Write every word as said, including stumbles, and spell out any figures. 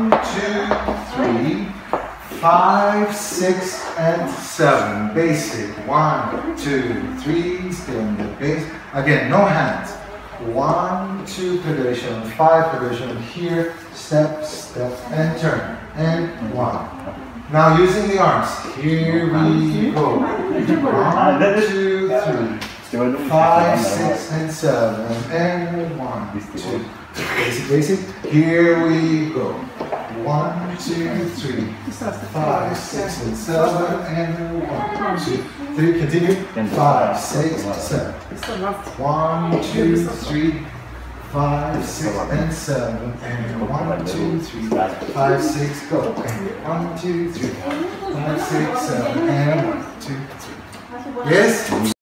two, three, five, six, and seven. Basic. One, two, three. Stay on the base. Again, no hands. One, two, pedation, five, pedation. Here, step, step, and turn. And one. Now using the arms. Here we go. One, two, three, five, six, and seven. And one, two. Basic, basic. Here we go. One, two, three, five, six, and seven. And one, two, three. Continue. Five, six, seven. One, two, three, five, six, and seven. And one, two, three, five, six, go. And one, two, three, five, six, seven. And one, two, three. Yes?